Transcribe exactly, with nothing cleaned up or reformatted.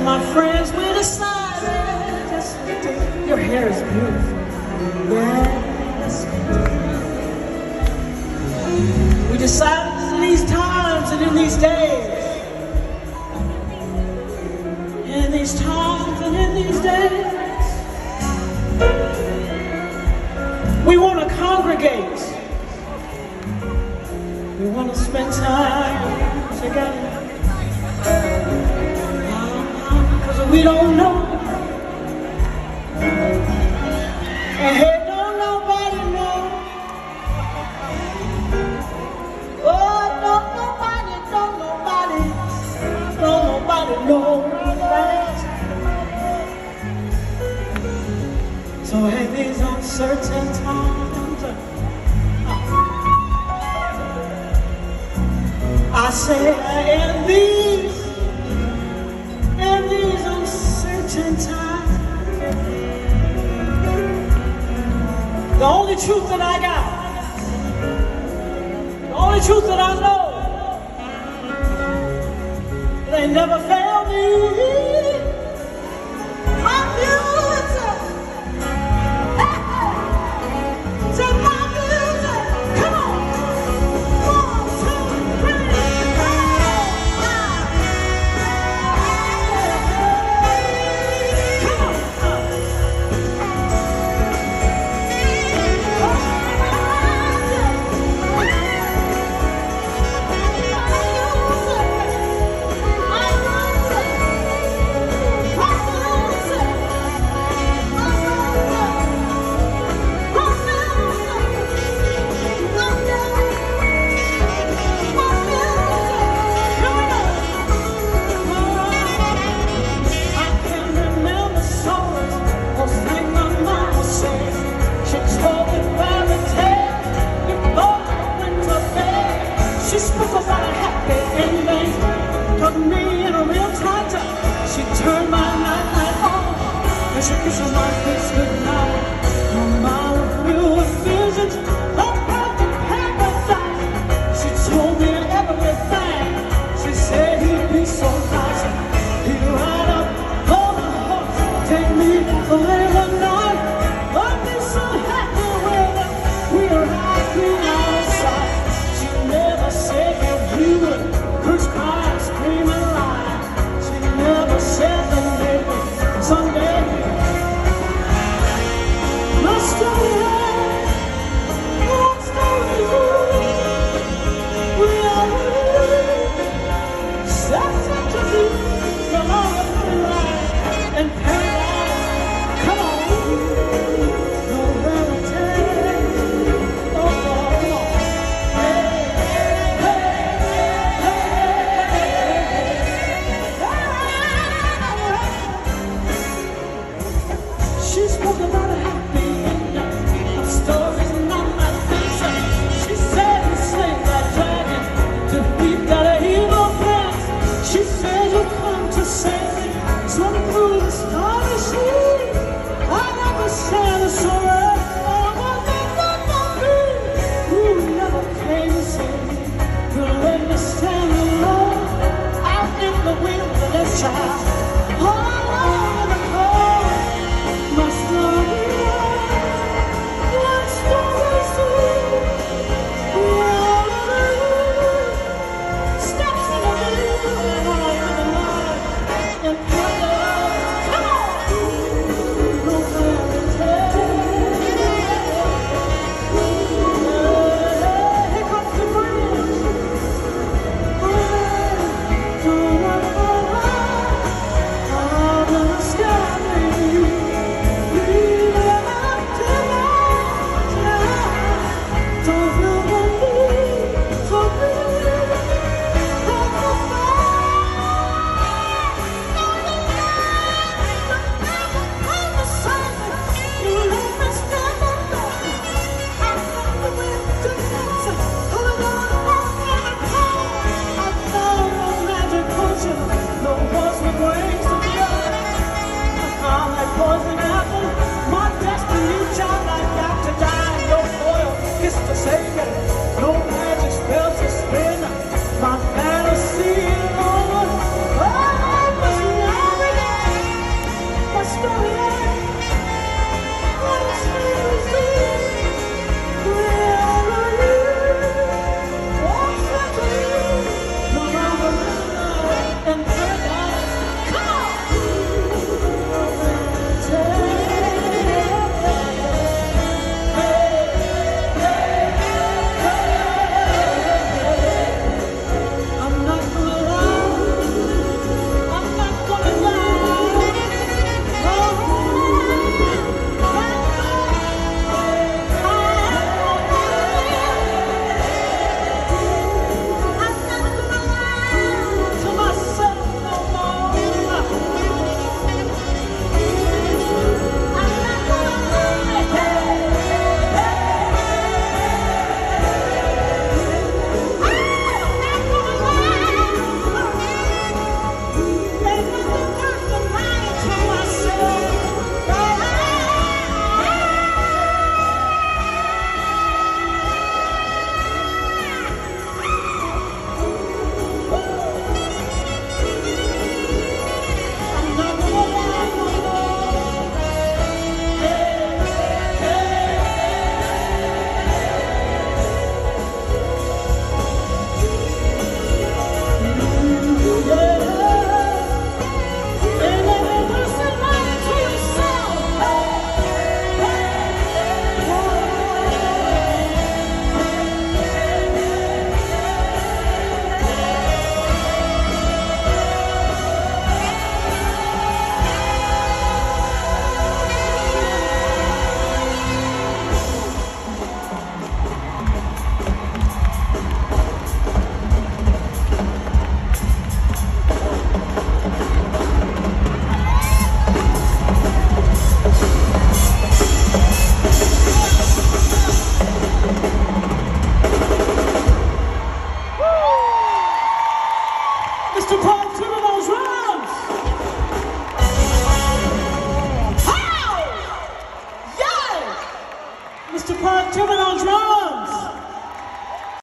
My friends went aside and just looked at, your hair is beautiful. Yes. We decided in these times and in these days, in these times and in these days, we want to congregate. We want to spend time together. Because we don't know. And hey, don't nobody know. Oh, don't nobody, don't nobody, don't nobody know. So in these uncertain times, I say in these, in these uncertain times, the only truth that I got, the only truth that I know, they never failed me. My music, hey, say my music, come on, one, two, three, come on. She spoke about a happy ending, put me in a real tight time. She turned my night light on, and she kissed my face goodnight. No matter few visions of perfect paradise. She told me everything. She said he'd be so nice. He'd ride up on the horse, take me away the night. I'd be so happy with her. We're happy outside. She never said that we would curse, cry, scream and lie. She never said that maybe someday my story ends, my story ends. We are steps into the long life and paradise. Come on, no relative. Oh, oh, oh. She spoke about a happy ending, of stories not my fiction. She said he slayed that dragon, defeat that evil prince. She said he'd come to save me, swim through the stormy sea. I never said a sorrow, oh, was it not for me? Who never came to save me, to let me stand alone, out in the wilderness, child, all alone in the cold. My story ends, my story's through. We all live, steps in the middle, and all in the light, and paradise. Come on, no fairy tale. Here comes the breeze. Don't wanna go out of the Mister Paul Timmon on drums. How? Yeah! Mister Paul Timmon on drums.